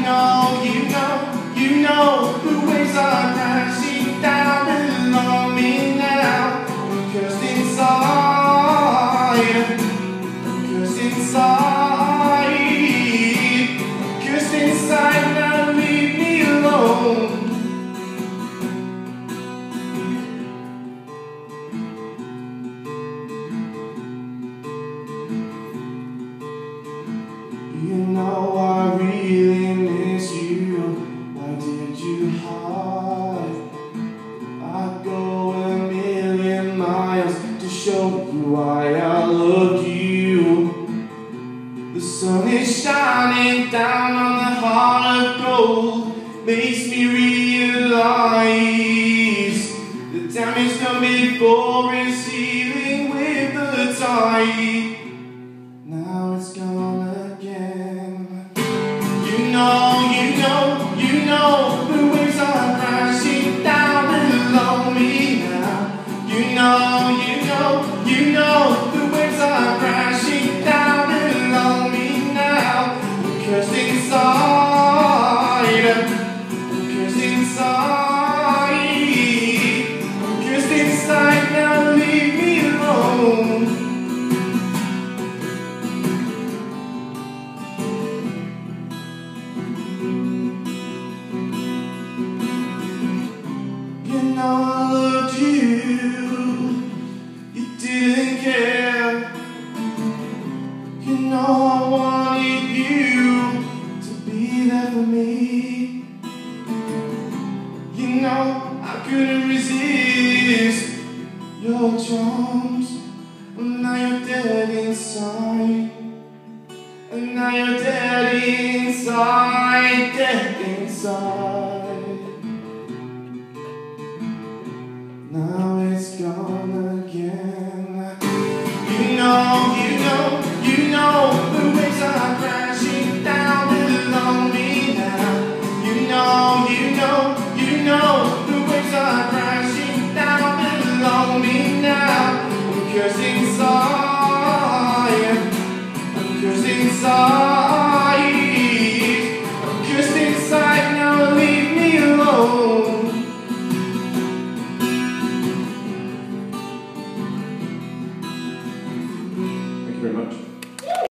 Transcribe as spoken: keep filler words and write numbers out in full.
know, you know, you know the waves are crashing down below me now. I'm cursed inside, I'm cursed inside, I'm cursed inside, now leave me alone. You know I really miss you. Why did you hide? I'd go a million miles to show you why I love you. The sun is shining down on the heart of gold, makes me realize the damage done before is healing with the tide. Now it's gone again. You know, you know, you know the waves are crashing down below me now. You know, you know, you know the waves are crashing down below me now. I'm cursed inside, I'm cursed inside, I'm cursed inside, now leave me alone. You know I loved you, you didn't care. You know I wanted you to be there for me. You know I couldn't resist your charms. And now you're dead inside. And now you're dead inside, dead inside. Now it's gone again. You know, you know, you know the waves are crashing down below me now. You know, you know, you know the waves are crashing down below me now. I'm cursed inside, I'm cursed inside.